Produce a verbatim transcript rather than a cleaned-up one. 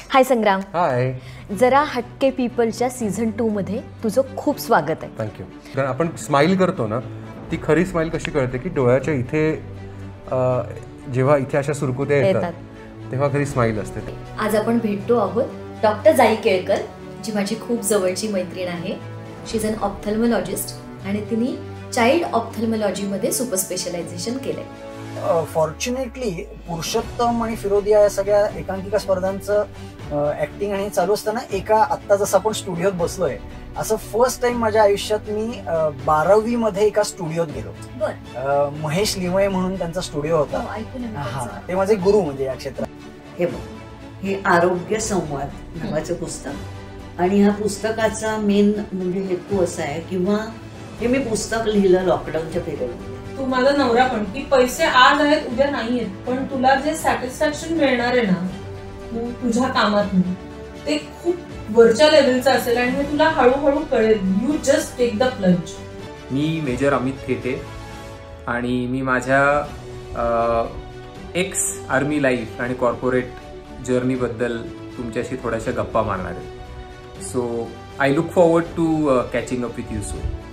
हाय संग्राम. हाय. जरा हटके पीपलच्या season two मध्ये तुझं खूप स्वागत आहे. थँक्यू. कारण आपण स्माइल करतो ना, ती खरी स्माइल कशी कळते की डोळ्याच्या इथे जेव्हा इथे अशा सुरकुत्या येतात तेव्हा खरी स्माइल असते. आज आपण भेटतो आहोत डॉक्टर जाई केळकर, जी माझी खूप जवळची मैत्रीण आहे. शी इज अन ऑप्थल्मॉलॉजिस्ट आणि तिने चाइल्ड ऑप्थल्मॉलॉजी मध्ये सुपर स्पेशलायझेशन केलंय. फॉर्च्युनेटली पुरुषोत्तम आणि फिरोदिया या सगळ्या एकांकिका स्पर्धांचं ऍक्टिंग आणि चालू असताना एका आत्ता जसं आपण स्टुडिओत बसलोय असं फर्स्ट टाइम माझ्या आयुष्यात मी बारावी मध्ये एका स्टुडिओत गेलो. महेश लिमये म्हणून त्यांचा स्टुडिओ होता. हा, ते माझे गुरु म्हणजे या क्षेत्रात. हे बघ, हे आरोग्य संवाद नावाचं पुस्तक आणि ह्या पुस्तकाचा मेन म्हणजे हेतू असा आहे किंवा हे मी पुस्तक लिहिलं लॉकडाऊनच्या पिरियडमध्ये. तू माझा नवरा पण की पैसे आज आहेत उद्या नाही आहेत, पण तुला जे सॅटिस्फॅक्शन मिळणार आहे ना तुझ्या कामात ते खूप वरच्या लेवलचं असेल आणि हे तुला हळूहळू कळेल. You just take the plunge. मी मेजर अमित थेटे आणि मी माझ्या एक्स आर्मी लाईफ आणि कॉर्पोरेट जर्नीबद्दल तुमच्याशी थोड्याशा गप्पा मारणार आहे. So I look forward to catching up with you soon.